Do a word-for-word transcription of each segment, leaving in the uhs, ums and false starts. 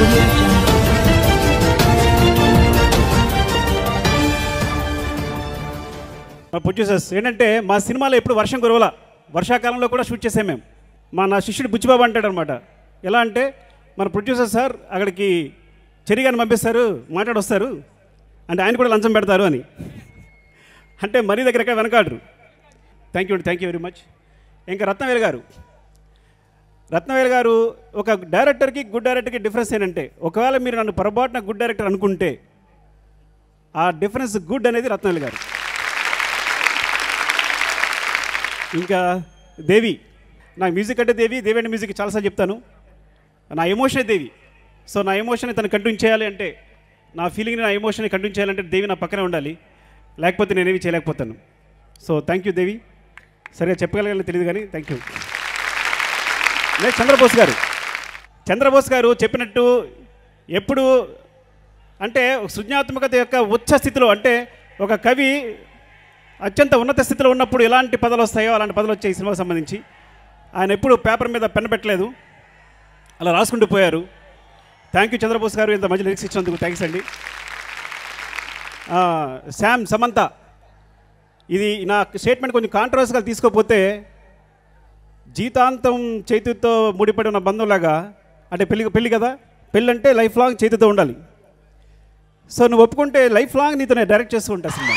Producers ఏంటంటే మా సినిమాలో ఎప్పుడు వర్షం కురవల, వర్షాకాలంలో కూడా షూట్ చేసాం మేము. మా నా శిష్యుడు బుచ్చిబాబు అంటాడు అనమాట, ఎలా అంటే మన ప్రొడ్యూసర్ సార్ అక్కడికి చెరిగాని పంపిస్తారు, మాట్లాడొస్తారు అంటే ఆయన కూడా లంచం పెడతారు అని. అంటే మరీ దగ్గర వెనకాడరు. థ్యాంక్ యూ అండి, థ్యాంక్ యూ వెరీ మచ్. ఇంకా రత్నవేలు గారు రత్నవేలు గారు ఒక డైరెక్టర్కి గుడ్ డైరెక్టర్కి డిఫరెన్స్ ఏంటంటే, ఒకవేళ మీరు నన్ను పొరపాటున గుడ్ డైరెక్టర్ అనుకుంటే ఆ డిఫరెన్స్ గుడ్ అనేది రత్నవేలు గారు. ఇంకా దేవి, నా మ్యూజిక్ అంటే దేవి, దేవి అంటే మ్యూజిక్ చాలాసార్లు చెప్తాను. నా ఎమోషనే దేవి. సో నా ఎమోషన్ని తను కంటిన్యూ చేయాలి అంటే, నా ఫీలింగ్ని నా ఎమోషన్ని కంటిన్యూ చేయాలంటే దేవి నా పక్కనే ఉండాలి, లేకపోతే నేనేమి చేయలేకపోతాను. So thank you Devi. సరిగా చెప్పగలగాలని తెలియదు కానీ థ్యాంక్ యూ. నెక్స్ట్ చంద్రబోస్ గారు. చంద్రబోస్ గారు చెప్పినట్టు ఎప్పుడు అంటే సృజనాత్మకత యొక్క ఉచ్చ స్థితిలో, అంటే ఒక కవి అత్యంత ఉన్నత స్థితిలో ఉన్నప్పుడు ఎలాంటి పదాలు వస్తాయో అలాంటి పదాలు వచ్చాయి ఈ సినిమాకి సంబంధించి. ఆయన ఎప్పుడు పేపర్ మీద పెన్ పెట్టలేదు, అలా రాసుకుంటూ పోయారు. థ్యాంక్ యూ చంద్రబోస్ గారు, ఇంత మంచి లిరిక్స్ ఇచ్చినందుకు థ్యాంక్స్ అండి. శామ్ సమంత, ఇది నా స్టేట్మెంట్ కొంచెం కాంట్రవర్సీగా తీసుకోకపోతే, జీతాంతం చేతితో ముడిపడి ఉన్న బంధంలాగా, అంటే పెళ్ళి పెళ్ళి కదా, పెళ్ళి అంటే లైఫ్ లాంగ్ చేతితో ఉండాలి. సో నువ్వు ఒప్పుకుంటే లైఫ్ లాంగ్ నీతో నేను డైరెక్ట్ చేస్తూ ఉంటా సినిమా.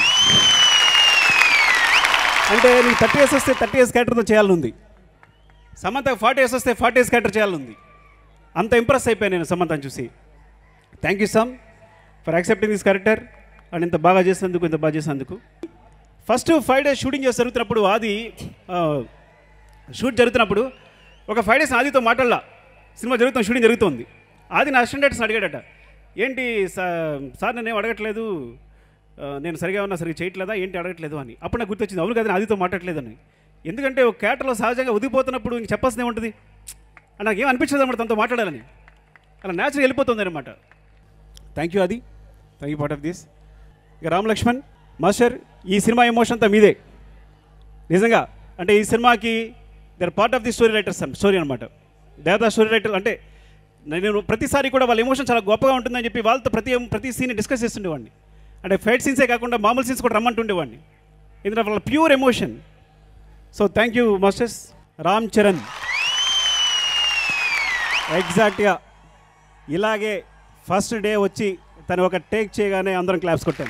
అంటే నీకు థర్టీ ఇయర్స్ వస్తే థర్టీ ఇయర్స్ క్యారెక్టర్తో చేయాలని ఉంది, సమంత ఫార్టీ ఇయర్స్ వస్తే ఫార్టీ ఇయర్స్ క్యారెక్టర్ చేయాలని ఉంది. అంత ఇంప్రెస్ అయిపోయాను నేను సమంతను చూసి. Thank you Sam for accepting this character and ఇంత బాగా చేసినందుకు, ఇంత బాగా చేసినందుకు. ఫస్ట్ ఫైవ్ డేస్ షూటింగ్ చేసి జరుగుతున్నప్పుడు, అది షూట్ జరుగుతున్నప్పుడు ఒక ఫైవ్ డేస్ ఆదితో మాట్లాడాల, సినిమా జరుగుతుంది, షూటింగ్ జరుగుతుంది. ఆది నా అసిస్టెంట్ డైరెక్టర్స్ని అడిగాడట, ఏంటి సార్ నేనేం అడగట్లేదు, నేను సరిగా ఉన్నా సరిగ్గా చేయట్లేదా ఏంటి అడగట్లేదు అని. అప్పుడు నాకు గుర్తొచ్చింది, అవును కదా ఆదితో మాట్లాడలేదని. ఎందుకంటే ఒక క్యారెక్టర్లో సహజంగా ఉదిగిపోతున్నప్పుడు ఇంక చెప్పాల్సిందే ఉంటుంది, నాకు ఏం అనిపించదు అనమాట తనతో మాట్లాడాలని, అలా న్యాచురల్ వెళ్ళిపోతుంది అనమాట. Thank you Aadi, thank you part of this. ఇక రామ్ లక్ష్మణ్ మాస్టర్, ఈ సినిమా ఎమోషన్ అంతా మీదే నిజంగా. అంటే ఈ సినిమాకి their part of the story writers story అనమాట. దేవతా స్టోరీ రైటర్ అంటే నేను ప్రతిసారి కూడా వాళ్ళ ఎమోషన్ చాలా గొప్పగా ఉంటుందని చెప్పి వాళ్ళతో ప్రతి ప్రతి సీన్ డిస్కస్ చేస్తుండేవాడిని. అంటే ఫైట్ సీన్సే కాకుండా మామూలు సీన్స్ కూడా రమ్మంటుండేవాడిని, ఎందుకంటే వాళ్ళ pure emotion. So thank you masters. Ram Charan ఎగ్జాక్ట్గా ఇలాగే ఫస్ట్ డే వచ్చి తను ఒక టేక్ చేయగానే అందరం క్లాప్స్ కొట్టాం.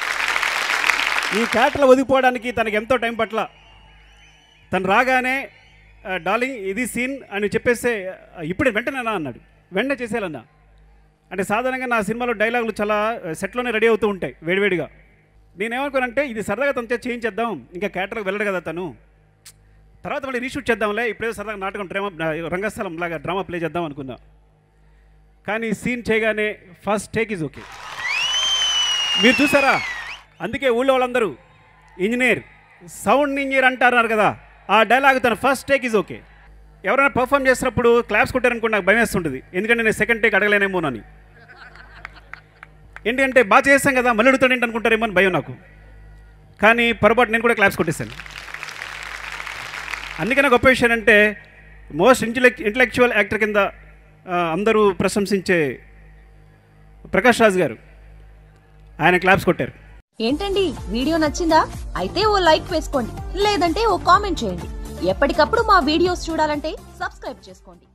ఈ క్యారెక్టర్లో ఒదిగిపోవడానికి తనకి ఎంతో టైం పట్ల, తను రాగానే డార్లింగ్ ఇది సీన్ అని చెప్పేస్తే ఇప్పుడే వెంటనేనా అన్నాడు, వెంటనే చేసేయాలన్నా. అంటే సాధారణంగా నా సినిమాలో డైలాగులు చాలా సెట్లోనే రెడీ అవుతూ ఉంటాయి వేడివేడిగా. నేనేమనుకోనంటే ఇది సరదాగా తనతో చేయించేద్దాం, ఇంకా క్యారెక్టర్కి వెళ్ళడు కదా తను, తర్వాత మళ్ళీ రీషూట్ చేద్దాంలే, ఇప్పుడే సరదాగా నాటకం డ్రామా రంగస్థలం లాగా డ్రామా ప్లే చేద్దాం అనుకున్నా. కానీ సీన్ చేయగానే ఫస్ట్ టేక్ ఈజ్ ఓకే. మీరు చూసారా, అందుకే ఊళ్ళో వాళ్ళందరూ ఇంజనీర్ సౌండ్ ఇంజనీర్ అంటారు కదా, ఆ డైలాగ్ తన ఫస్ట్ టేక్ ఈజ్ ఓకే. ఎవరైనా పర్ఫామ్ చేసినప్పుడు క్లాప్స్ కొట్టారనుకోండి నాకు భయం వేస్తుంటుంది, ఎందుకంటే నేను సెకండ్ టేక్ అడగలేనేమోనని. ఏంటంటే బాగా చేస్తాం కదా మళ్ళీ అడుగుతాడు ఏంటి అనుకుంటారేమో అని భయం నాకు. కానీ పొరపాటు నేను కూడా క్లాప్స్ కొట్టేశాను. అందుకనే గొప్ప విషయం అంటే మోస్ట్ ఇంటెలెక్ ఇంటలెక్చువల్ యాక్టర్ కింద అందరూ ప్రశంసించే ప్రకాష్ రాజ్ గారు, ఆయన క్లాప్స్ కొట్టారు. ఏంటండి వీడియో నచ్చిందా? అయితే ఓ లైక్ వేసుకోండి, లేదంటే ఓ కామెంట్ చేయండి. ఎప్పటికప్పుడు మా వీడియోస్ చూడాలంటే సబ్స్క్రైబ్ చేసుకోండి.